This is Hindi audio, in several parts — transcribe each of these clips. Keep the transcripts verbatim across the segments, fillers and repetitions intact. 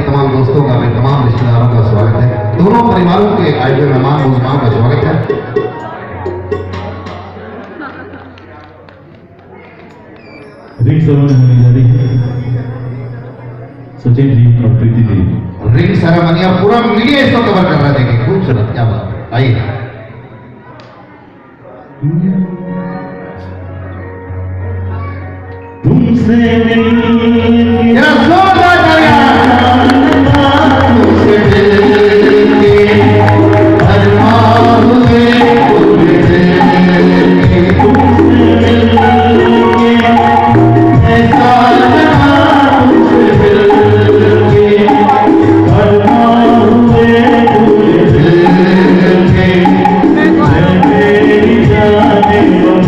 तमाम दोस्तों का, अपने तमाम रिश्तेदारों का स्वागत है। दोनों परिवारों के आए हुए मेहमान मुजमाओं का स्वागत है। रिंग सेरेमनी होने जा रही है। सचिन जी और प्रीति जी रिंग सेरेमनी और पूरा मीडिया इसको कवर कर रहा है। देखिए खूबसूरत, क्या बात है। आइए तुमसे जरा जोरदार तुमसे मिलके अरमान हुए, तुमसे मिलके ऐसा लगा, तुमसे मिलके अरमान हुए, तुमसे मिलके मेरी जाने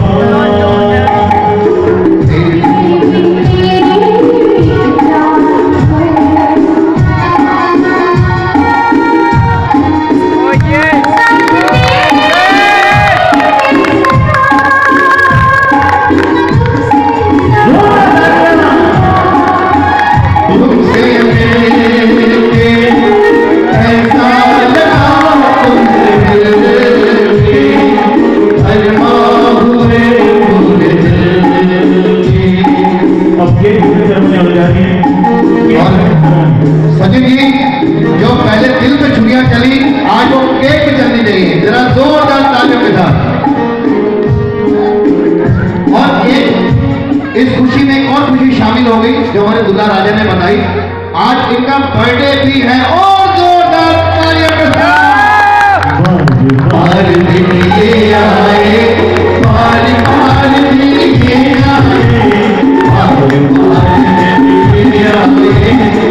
सचिन जी, जो पहले दिल पे छुरियां चली, आज वो केक पे चलनी चाहिए। जरा जोरदार तालियों के साथ। और एक इस खुशी में एक और खुशी शामिल हो गई जो हमारे दुल्हा राजा ने बताई। आज इनका बर्थडे भी है, और जोरदार तालियों के साथ। बाल दिखे आए, बाल बाल दिखे आए, बाल बाल दिखे आए,